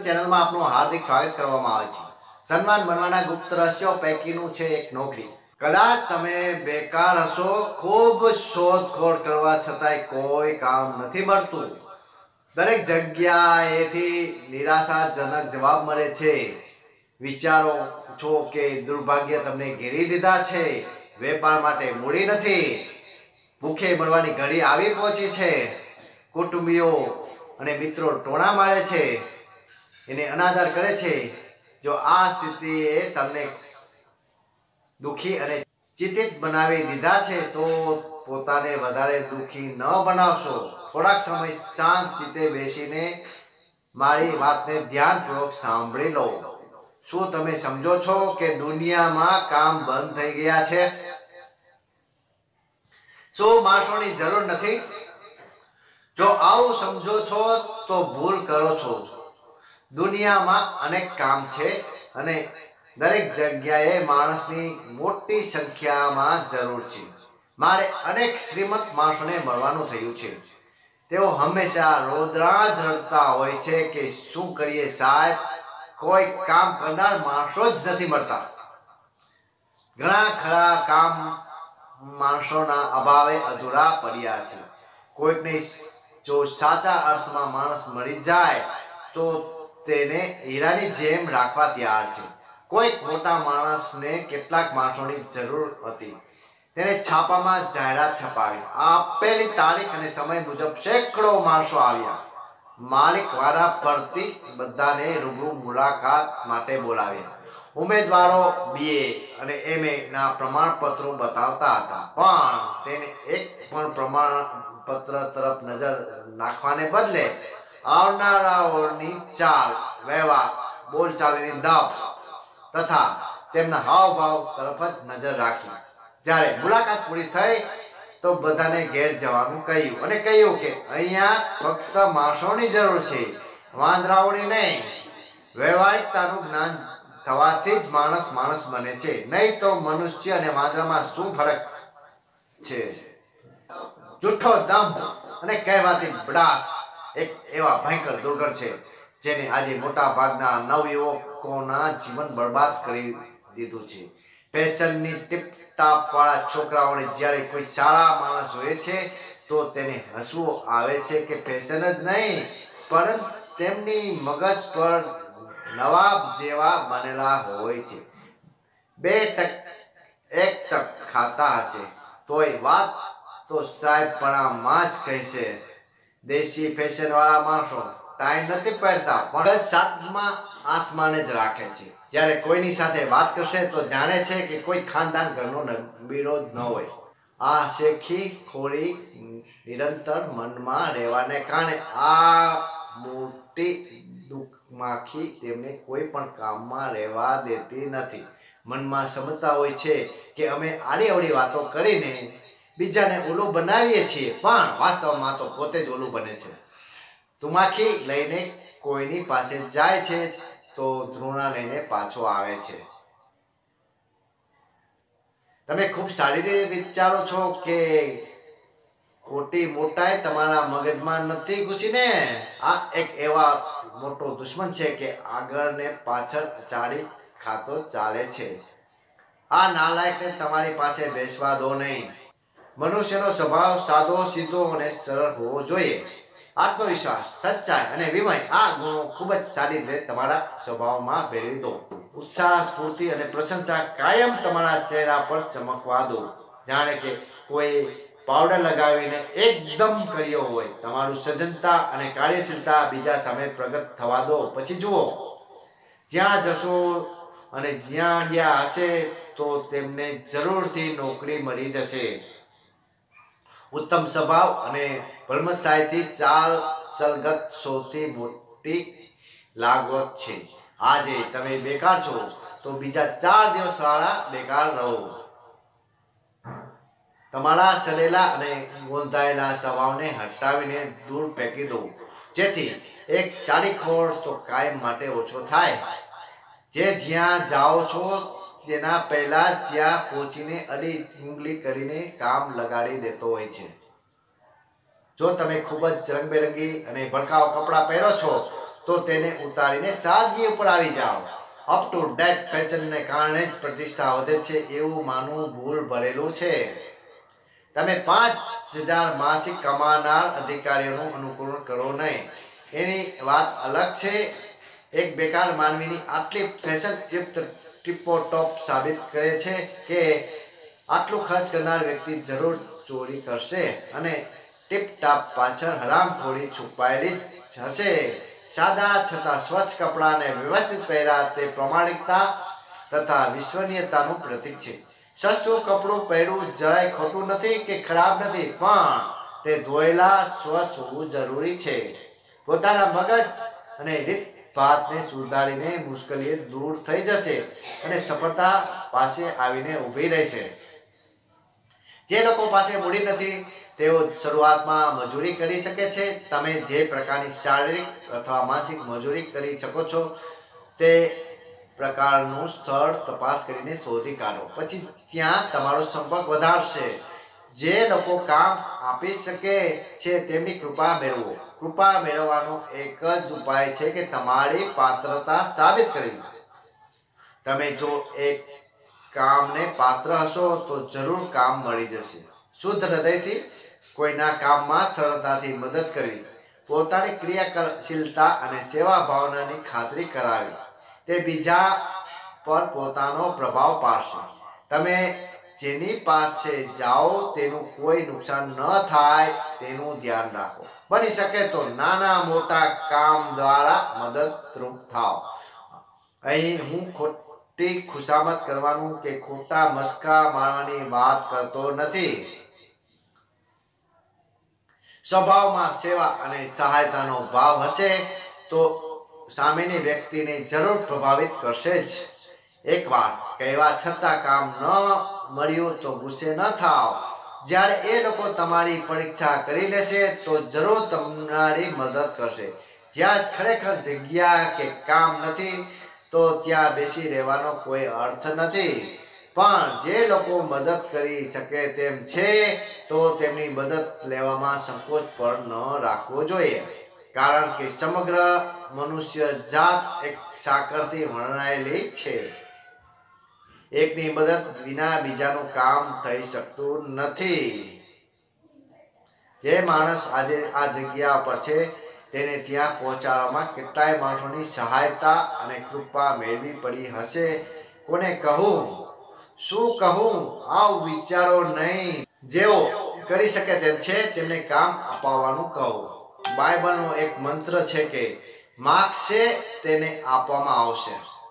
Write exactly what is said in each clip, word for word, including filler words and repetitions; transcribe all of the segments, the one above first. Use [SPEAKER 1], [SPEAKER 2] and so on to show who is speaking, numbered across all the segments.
[SPEAKER 1] ચેનલમાં આપનું હાર્દિક સ્વાગત કરવામાં આવે છે। ધનવાન બનવાના ગુપ્ત રહસ્યો પૈકીનું છે એક નોકરી। કદાચ તમે બેકાર હશો, ખૂબ શોધખોળ કરવા છતાંય કોઈ કામ નથી મળતું। દરેક જગ્યાએથી નિરાશાજનક જવાબ મળે છે। વિચારો છો કે દુર્ભાગ્ય તમને ઘેરી લીધા છે। વેપાર માટે મૂડી નથી, ભૂખે મરવાની ઘડી આવી પહોંચી છે। કુટુંબીઓ અને મિત્રો ટોણા મારે છે, એને અનાદર કરે છે। જો આ સ્થિતિએ તમને દુઃખી અને ચિંતિત બનાવી દીધા છે તો પોતાને વધારે દુઃખી ન બનાવશો। થોડાક સમય શાંત ચિત્તે બેસીને મારી વાતને ધ્યાનપૂર્વક સાંભળી લો। શું તમે સમજો છો કે દુનિયામાં કામ બંધ થઈ ગયા છે? શું માણસોની જરૂર નથી? જો આવું સમજો છો તો ભૂલ કરો છો। દુનિયામાં અનેક કામ છે અને દરેક જગ્યાએ માણસની મોટી સંખ્યામાં જરૂર છે। મારે અનેક શ્રીમંત માણસોને મળવાનું થયું છે। તેઓ હંમેશા રોદરાજ રડતા હોય છે કે શું કરીએ સાહેબ, કોઈ કામ કરનાર માણસો જ નથી મળતા। ઘણા ખરા કામ માણસોના અભાવે અધૂરા પડ્યા છે। કોઈકને જો સાચા અર્થમાં માણસ મળી જાય તો તેને હીરાની જેમ રાખવા તૈયાર છે। કોઈક મોટા માણસને કેટલાક માણસોની જરૂર હતી, તેને છાપામાં જાહેરાત છપાવી। આપેલી તારીખ અને સમય મુજબ સેંકડો માણસો આવ્યા। માલિક વારા ફરતી બધાને રૂબરૂ મુલાકાત માટે બોલાવ્યા। ઉમેદવારો બી એ અને એમ એ ના પ્રમાણપત્રો બતાવતા હતા, પણ તેને એક પણ પ્રમાણપત્ર તરફ નજર નાખવાને બદલે આવનારાઓની ચાલ વ્યવહાર, બોલચાલની ડફ તથા તેમના હાવભાવ તરફ જ નજર રાખી। જ્યારે મુલાકાત પૂરી થઈ તો બધાને ઘેર જવાનું કહ્યું અને કહ્યું કે અહીંયા ફક્ત માણસોની જરૂર છે, વાંદરાઓની નહીં। વ્યવહારિકતાનું જ્ઞાન થવાથી જ માણસ માણસ બને છે, નહીં તો મનુષ્ય અને વાંદરામાં શું ફરક છે? જૂઠો દંભ અને કહેવાતી બડાસ એક એવા ભયંકર દુર્ગણ છે જેને આજે મોટા ભાગના નવયુવકોના જીવન બરબાદ કરી દીધું છે। ફેશનની ટીપટાપ વાળા છોકરાઓને જ્યારે કોઈ સારા માણસ હોય છે તો તેને હસવું આવે છે કે ફેશન જ નહીં પરંતુ તેમની મગજ પર નવાબ જેવા બનેલા હોય છે। બે ટક એક ટક ખાતા હશે તોય વાત તો સાહેબપણામાં જ કહેશે। દેશી ફેશન વાળા માણસો ટાઈ નથી પહેરતા પણ સાતમા આસમાને જ રાખે છે। જ્યારે કોઈની સાથે વાત કરશે તો જાણે છે કે કોઈ ખાનદાન ઘરનો નબીરો જ ન હોય। આ શેખી ખોરી નિરંતર મનમાં રહેવાને કારણે આ મોટી દુઃખમાખી તેમને કોઈ પણ કામમાં રહેવા દેતી નથી। મનમાં સમજતા હોય છે કે અમે આડી અવળી વાતો કરીને બીજાને ઓલું બનાવીએ છીએ, પણ વાસ્તવમાં તો પોતે જ ઓલું બને છે। તુમાખી લઈને કોઈની પાસે જાય છે તો ધ્રુણા લઈને પાછો આવે છે। તમે ખૂબ સારી રીતે વિચારો છો કે ખોટી મોટાઈ તમારા મગજમાં નથી ઘૂસીને? આ એક એવા મોટો દુશ્મન છે કે આગળ ને પાછળ ચાડી ખાતો ચાલે છે। આ નાલાયકને તમારી પાસે બેસવા દો નહીં। મનુષ્યનો સ્વભાવ સાદો, સીધો અને સરળ હોવો જોઈએ। આત્મવિશ્વાસ, સચ્ચાઈ અને વિનય આ ગુણો ખૂબ જ સારી રીતે તમારા સ્વભાવમાં ભેળવી દો। ઉત્સાહ, સ્ફૂર્તિ અને પ્રશંસા કાયમ તમારા ચહેરા પર ચમકવા દો, જાણે કે કોઈ પાવડર લગાવીને એકદમ કર્યો હોય। તમારું સજ્જનતા અને કાર્યશીલતા બીજા સામે પ્રગટ થવા દો। પછી જુઓ, જ્યાં જશો અને જ્યાં ગયા હશે તો તેમને જરૂરથી નોકરી મળી જશે। ઉત્તમ સ્વભાવ અને ભરમસાઈથી ચાલ ચલગત સૌથી મોટી લાગવત છે। આજે તમે બેકાર છો તો બીજા ચાર દિવસ વાળા બેકાર રહો। તમારા સડેલા અને ગોંધાયેલા સ્વભાવને હટાવીને દૂર ફેંકી દો, જેથી એક ચાડીખોર તો કાયમ માટે ઓછો થાય। જે જ્યાં જાઓ છો તેના પહેલા જ ત્યાં પહોંચીને અડી ઉંગલી કરીને કામ લગાડી દેતો હોય છે। જો તમે ખૂબ જ રંગબેરંગી અને ભડકાઉ કપડાં પહેરો છો તો તેને ઉતારીને સાદગી ઉપર આવી જાઓ. અપ ટુ ડેટ ફેશનને કારણે જ પ્રતિષ્ઠા વધે છે એવું માનવું ભૂલ ભરેલું છે. તમે પાંચ હજાર માસિક કમાનાર અધિકારીઓનું અનુકરણ કરો નહીં, એની વાત અલગ છે. એક બેકાર માનવીની આટલી ફેશનયુક્ત ટીપો ટોપ સાબિત કરે છે કે આટલું ખર્ચ કરનાર વ્યક્તિ જરૂર ચોરી કરશે અને ટીપટાપ પાછળ હરામખોરી છુપાયેલી જ હશે. સાદા છતાં સ્વચ્છ કપડાને વ્યવસ્થિત પહેર્યા તે પ્રમાણિકતા તથા વિશ્વનીયતાનું પ્રતીક છે. સસ્તું કપડું પહેરવું જરાય ખોટું નથી કે ખરાબ નથી, પણ તે ધોયેલા સ્વચ્છ હોવું જરૂરી છે. પોતાના મગજ અને રીત ભાતને સુધારીને મુશ્કેલી દૂર થઈ જશે અને સફળતા પાસે આવીને ઊભી રહેશે. જે લોકો પાસે મૂડી નથી તેઓ શરૂઆતમાં મજૂરી કરી શકે છે. તમે જે પ્રકારની શારીરિક અથવા માનસિક મજૂરી કરી શકો છો તે પ્રકારનું સ્થળ તપાસ કરીને શોધી કાઢો, પછી ત્યાં તમારો સંપર્ક વધારશે. જે લોકો કામ આપી શકે છે તેમની કૃપા મેળવો. કૃપા મેળવવાનો એક જ ઉપાય છે કે તમારી પાત્રતા સાબિત કરવી. તમે જો એક કામને પાત્ર હશો તો જરૂર કામ મળી જશે. શુદ્ધ હૃદયથી કોઈના કામમાં સરળતાથી મદદ કરવી, પોતાની ક્રિયાશીલતા અને સેવા ભાવનાની ખાતરી કરાવી, તે બીજા પર પોતાનો પ્રભાવ પાડશે. તમે જેની પાસે જાઓ તેનું કોઈ નુકસાન ન થાય તેનું ધ્યાન રાખો. બની શકે તો નાના મોટા કામ દ્વારા મદદરૂપ થાવ. અહીં હું ખોટી ખુશામત કરવાનું કે ખોટા મસ્કા મારવાની વાત કરતો નથી. સ્વભાવમાં સેવા અને સહાયતાનો ભાવ હશે તો સામેની વ્યક્તિને જરૂર પ્રભાવિત કરશે જ. એકવાર કહેવા છતાં કામ ન મળ્યું તો ગુસ્સે ન થાવ. જ્યારે એ લોકો તમારી પરીક્ષા કરી લેશે તો જરૂર તમારી મદદ કરશે. જ્યાં ખરેખર જગ્યા કે કામ નથી તો ત્યાં બેસી રહેવાનો કોઈ અર્થ નથી. પણ જે લોકો મદદ કરી શકે તેમ છે તો તેમની મદદ લેવામાં સંકોચ પણ ન રાખવો જોઈએ, કારણ કે સમગ્ર મનુષ્ય જાત એક સાકરથી વણાયેલી છે. એકની મદદ વિના બીજાનું કામ થઈ શકતું નથી. જે માણસ આજે આ જગ્યા પર છે તેને ત્યાં પહોંચાડવામાં કેટલાય માણસોની સહાયતા અને કૃપા મેળવી પડી હશે. કોને કહું, શું કહું? આવું વિચારો નહીં. જેઓ કરી શકે તેમ છે તેમને કામ અપાવવાનું કહો. બાઇબલનો એક મંત્ર છે કે માગશે તેને આપવામાં આવશે.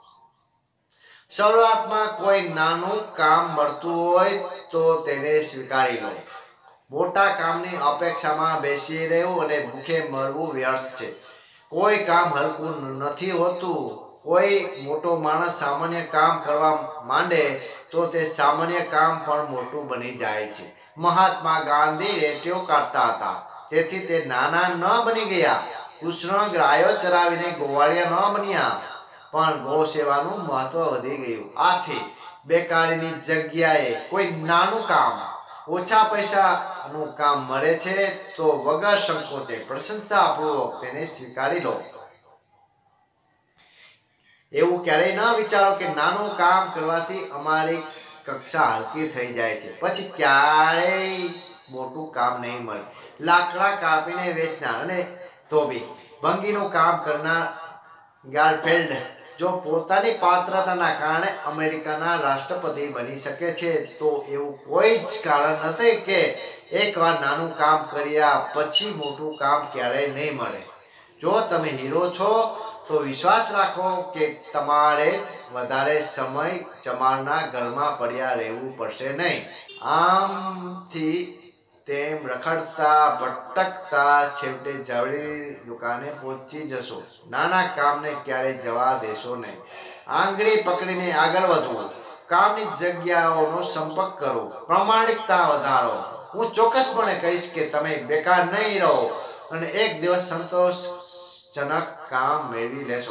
[SPEAKER 1] શરૂઆતમાં કોઈ નાનું કામ મળતું હોય તો તેને સ્વીકારી લો. મોટા કામની અપેક્ષામાં બેસી રહેવું અને ભૂખે મરવું વ્યર્થ છે. કોઈ કામ હલકું નથી હોતું. કોઈ મોટો માણસ સામાન્ય કામ કરવા માંડે તો તે સામાન્ય કામ પણ મોટું બની જાય છે. મહાત્મા ગાંધી રેડિયો કાઢતા હતા, તેથી તે નાના ન બની ગયા. કૃષ્ણ ગાયો ચરાવીને ગોવાળિયા ન બન્યા, પણ ગૌ સેવાનું મહત્વ વધી ગયું. આથી બેકારીની જગ્યાએ કોઈ નાનું કામ, ઓછા પૈસાનું કામ મળે છે તો વગર સંકોચે પ્રશંસાપૂર્વક તેને સ્વીકારી લો. એવું ક્યારેય ન વિચારો કે નાનું કામ કરવાથી અમારી કક્ષા હલકી થઈ જાય છે, પછી ક્યારેય મોટું કામ નહીં મળે. લાકડા કાપીને વેચનાર અને ધોબી ભંગીનું કામ કરનાર ગારફેલ્ડ જો પોતાની પાત્રતાના કારણે અમેરિકાના રાષ્ટ્રપતિ બની શકે છે તો એવું કોઈ જ કારણ નથી કે એકવાર નાનું કામ કર્યા પછી મોટું કામ ક્યારેય નહીં મળે. જો તમે હીરો છો તો વિશ્વાસ રાખો કે તમારે વધારે સમય ચમારના ઘરમાં પડ્યા રહેવું પડશે નહીં. આમથી તેમ રખડતા ભટકતા છેવટે જવળી દુકાને પહોંચી જશો. નાના કામને ક્યારેય જવા દેશો નહીં. આંગળી પકડીને આગળ વધો. કામની જગ્યાઓનો સંપર્ક કરો. પ્રામાણિકતા વધારો. હું ચોક્કસપણે કહીશ કે તમે બેકાર નહીં રહો અને એક દિવસ સંતોષજનક કામ મેળવી લેશો.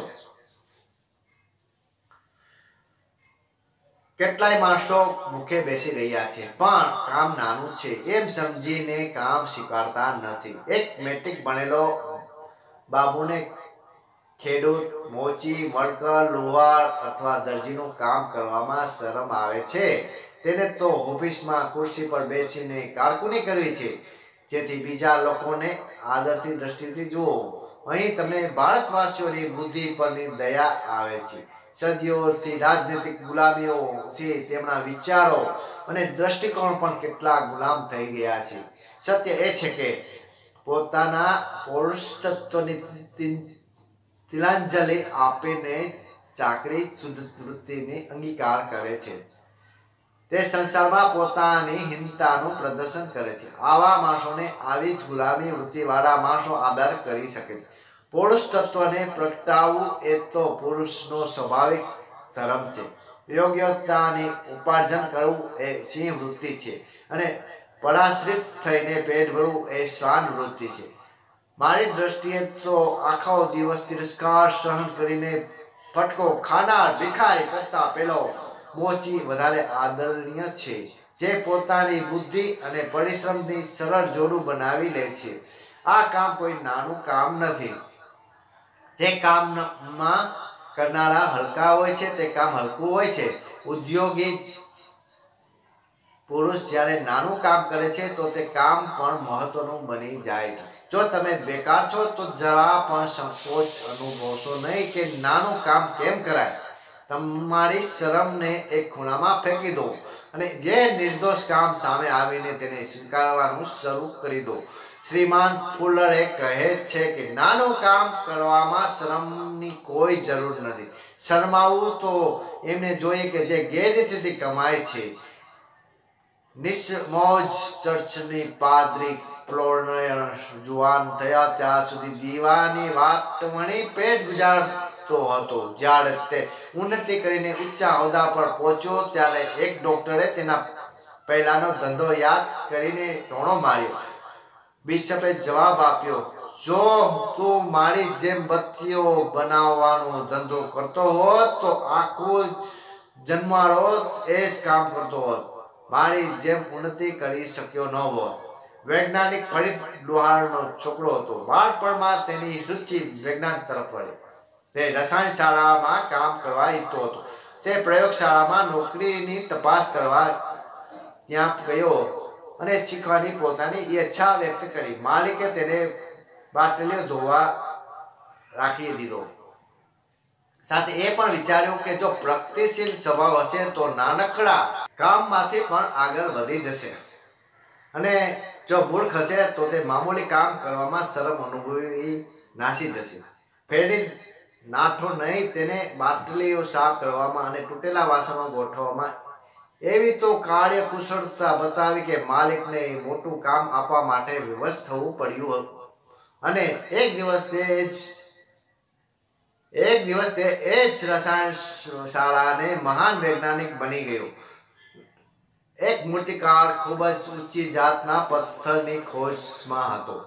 [SPEAKER 1] કેટલાય માણસો ભૂખે બેસી રહ્યા છે પણ કામ નાનું છે એમ સમજીને કામ સ્વીકારતા નથી. એક મેટ્રિક ભણેલો બાબુને ખેડૂત, મોચી, વણકર, લુહાર અથવા દરજીનું કામ કરવામાં શરમ આવે છે તેને તો ઓફિસમાં ખુરશી પર બેસીને કારકુની કરવી છે જેથી બીજા લોકોને આદરથી દ્રષ્ટિથી જુઓ. અહીં તમને ભારતવાસીઓની બુદ્ધિ પરની દયા આવે છે. સદીઓથી રાજનૈતિક ગુલામીઓથી તેમના વિચારો અને દ્રષ્ટિકોણ પણ કેટલા ગુલામ થઈ ગયા છે. સત્ય એ છે કે પોતાના પૌરુષત્વની તિલાંજલિ આપીને ચાકરી શુદ્ધ વૃત્તિની અંગીકાર કરે છે. તે સંસારમાં પોતાની હીનતાનું પ્રદર્શન કરે છે. આવા માણસોને આવી જ ગુલામી વૃત્તિવાળા માણસો આદર કરી શકે છે. પુરુષ તત્વને પ્રગટાવવું એ તો પુરુષનો સ્વાભાવિક ધર્મ છે. યોગ્યતાની ઉપાર્જન કરવું એ સિંહ વૃત્તિ છે અને પરાશ્રિત થઈને પેટ ભરવું એ શ્વાન વૃત્તિ છે. મારી દ્રષ્ટિએ તો આખો દિવસ તિરસ્કાર સહન કરીને ફટકો ખાનાર ભિખારી કરતા પેલો મોચી વધારે આદરણીય છે જે પોતાની બુદ્ધિ અને પરિશ્રમની સરળ જોડું બનાવી લે છે. આ કામ કોઈ નાનું કામ નથી. જે કામમાં કરનારા હલકા હોય છે તે કામ હલકું હોય છે. ઉદ્યોગી પુરુષ જ્યારે નાનું કામ કરે છે તો તે કામ પણ મહત્વનું બની જાય છે. જો તમે બેકાર છો તો જરા પણ સંકોચ અનુભવશો નહીં કે નાનું કામ કેમ કરાય. તમારી શરમને એક ખૂણામાં ફેંકી દો અને જે નિર્દોષ કામ સામે આવીને તેને સ્વીકારવાનું શરૂ કરી દો. શ્રીમાન ફુલરે કહે છે કે નાનું કામ કરવામાં શરમની કોઈ જરૂર નથી. શરમાવું તો એમને જોઈએ કે જે ગેરરીતિથી કમાય છે. નિસ્મોજ ચર્ચની પાદરી પ્લોનર જુવાન થયા ત્યાં સુધી દીવાની વાટમણી પેટ ગુજારતો હતો. જ્યારે તે ઉન્નતિ કરીને ઊંચા હોદ્દા પર પહોંચ્યો ત્યારે એક ડોક્ટરે તેના પહેલાનો ધંધો યાદ કરીને ટોણો માર્યો. બિશપે જવાબ આપ્યો, જો તું મારી જેમ બત્તીઓ બનાવવાનો ધંધો કરતો હોત તો આખો જન્માળો એ જ કામ કરતો હોત. મારી જેમ ઉન્નતિ કરી શક્યો ન હોત. વૈજ્ઞાનિક ફરીદ લુહારનો છોકરો હતો. બાળપણમાં તેની રુચિ વિજ્ઞાન તરફ વળી. તે રસાયણ શાળામાં કામ કરવા ઈચ્છતો હતો. તે પ્રયોગશાળામાં નોકરીની તપાસ કરવા ત્યાં ગયો અને શીખવાની પોતાની ઈચ્છા વ્યક્ત કરી. માલિકે તેને બાટલીઓ ધોવા રાખી દીધો. સાથે એ પણ વિચાર્યું કે જો પ્રગતિશીલ સ્વભાવ હશે તો નાનકડા કામમાંથી પણ આગળ વધી જશે અને જો મૂર્ખ હશે તો તે મામૂલી કામ કરવામાં શરમ અનુભવી નાસી જશે. ફેરી નાઠો નહીં તેને બાટલીઓ સાફ કરવામાં અને તૂટેલા વાસણો ગોઠવવામાં એવી તો કાર્યકુશળતા બતાવી કે માલિકને મોટું કામ આપવા માટે વિવશ થવું પડ્યું. અને એક દિવસ તે જ એક દિવસ તે એ જ રસાયણ શાળાને મહાન વૈજ્ઞાનિક બની ગયો. એક મૂર્તિકાર ખૂબ જ ઊંચી જાતના પથ્થરની ખોજમાં હતો.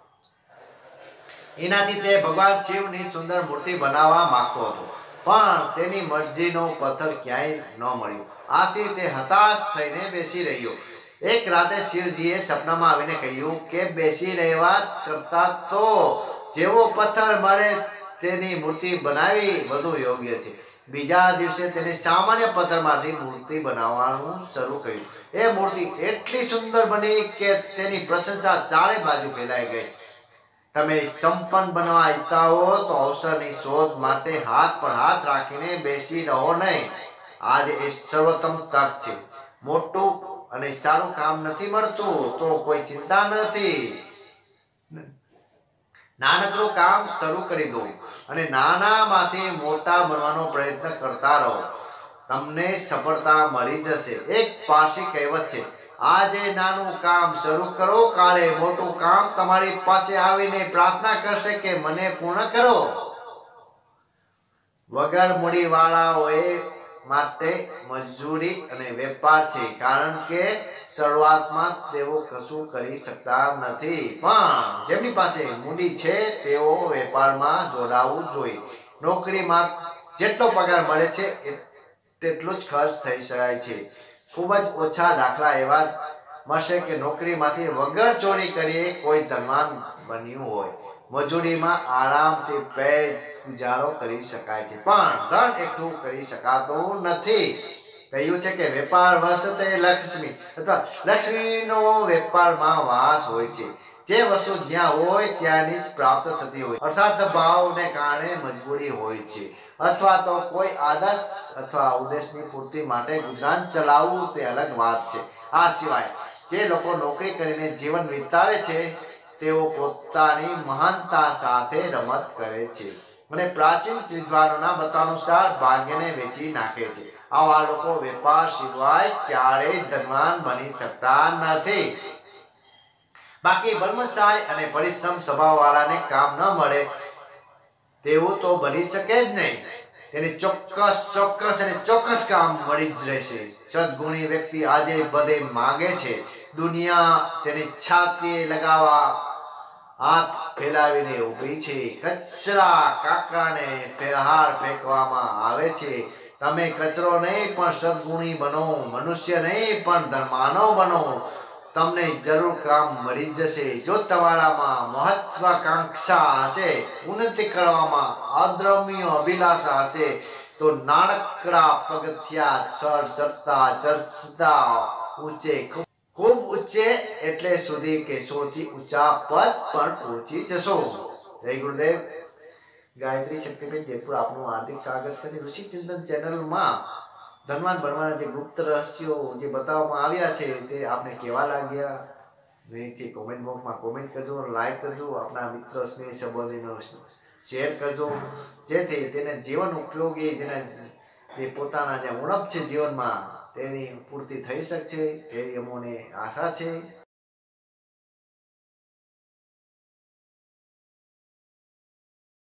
[SPEAKER 1] એનાથી તે ભગવાન શિવની સુંદર મૂર્તિ બનાવવા માંગતો હતો પણ તેની મરજીનો પથ્થર ક્યાંય ન મળ્યો. આથી તે હતાશ થઈને બેસી રહ્યો. એક રાતે શિવજીએ સપનામાં આવીને કહ્યું કે બેસી રહેવા કરતા તો જેવો પથ્થર મળે તેની મૂર્તિ બનાવી વધુ યોગ્ય છે. બીજા દિવસે તેને સામાન્ય પથ્થરમાંથી મૂર્તિ બનાવવાનું શરૂ કર્યું. એ મૂર્તિ એટલી સુંદર બની કે તેની પ્રશંસા ચારે બાજુ ફેલાઈ ગઈ. તમે સંપન્ન બનવા ઈચ્છતા હો તો અવસરની શોધ માટે હાથ પર હાથ રાખીને બેસી રહો નહીં. આજે એ સર્વોત્તમ તક છે. મોટું અને સારું કામ નથી મળતું તો કોઈ ચિંતા નથી. નાનકડું કામ શરૂ કરી દો અને નાનામાંથી મોટા બનવાનો પ્રયત્ન કરતા રહો. તમને સફળતા મળી જશે. એક પારસી કહેવત છે, આજે નાનું કામ શરૂ કરો, કાલે મોટું કામ તમારી પાસે આવીને પ્રાર્થના કરશે કે મને પૂર્ણ કરો. વગર મૂડીવાળાઓએ માટે મજૂરી અને વેપાર છે કારણ કે શરૂઆતમાં તેઓ કશું કરી શકતા નથી. પણ જેમની પાસે મૂડી છે તેઓ વેપારમાં જોડાવું જોઈએ. નોકરીમાં જેટલો પગાર મળે છે તેટલું જ ખર્ચ થઈ શકાય છે. ખૂબ જ ઓછા દાખલા એવા મળશે કે નોકરીમાંથી વગર ચોરી કરીએ કોઈ ધનવાન બન્યું હોય. મજૂરીમાં આરામથી પેટ ગુજારો કરી શકાય છે, પણ ધન એકઠું કરી શકાતું નથી. કહ્યું છે કે વેપાર વસતે લક્ષ્મી અથવા લક્ષ્મીનો વેપારમાં વાસ હોય છે. જે વસ્તુ જ્યાં હોય ત્યાંની જ પ્રાપ્ત થતી હોય, અર્થાત ભાવને કારણે મજબૂરી હોય છે, અથવા તો કોઈ આદર્શ અથવા ઉદ્દેશની પૂર્તિ માટે ગુજરાન ચલાવવું તે અલગ વાત છે. આ સિવાય જે લોકો નોકરી કરીને જીવન વિતાવે છે તેઓ પોતાની મહાનતા સાથે રમત કરે છે અને પ્રાચીન વિદ્વાનોના મતાનુસાર ભાગ્યને વેચી નાખે છે. આવા લોકો વેપાર સિવાય ક્યારેય ધનવાન બની શકતા નથી. બાકી બળમશાળી અને પરિશ્રમ સ્વભાવવાળાને કામ ન મળે તેવું તો બની શકે જ નહીં. તેને ચોક્કસ ચોક્કસ અને ચોક્કસ કામ મળી જ રહેશે. સદગુણી વ્યક્તિ આજે બધે માગે છે. દુનિયા તેની છાતીએ લગાવવા હાથ ફેલાવીને ઊભી છે. કચરા કાકરાને ફેરહાર ફેંકવામાં આવે છે. તમે કચરો નહીં પણ સદગુણી બનો, મનુષ્ય નહીં પણ ધર્માનવ બનો. તમને જરૂર કામ મળી જશે. જો તમારામાં મહત્વાકાંક્ષા હશે, ઉન્નતિ કરવામાં અદ્રમ્ય અભિલાષા હશે, તો નાનકડા પગથિયા ચડ ચડતા ચડતા ઊંચે ખૂબ ઊંચે એટલે સુધી કે સૌથી ઊંચા પદ પર પહોંચી જશો. જય ગુરુદેવ. ગાયત્રી શક્તિપીઠ જેતપુર આપનું હાર્દિક સ્વાગત કરી. ઋષિ ચિંતન ચેનલમાં ધનવાન બનવાના જે ગુપ્ત રહસ્યો જે બતાવવામાં આવ્યા છે તે આપને કેવા લાગ્યા નીચે કોમેન્ટ બોક્સમાં કોમેન્ટ કરજો, લાઈક કરજો, આપણા મિત્ર સ્નેહ સંબંધીનો શેર કરજો, જેથી તેને જીવન ઉપયોગી જેને જે પોતાના જે ઉણપ છે જીવનમાં તેની પૂર્તિ થઈ શકશે એવી અમોને આશા છે.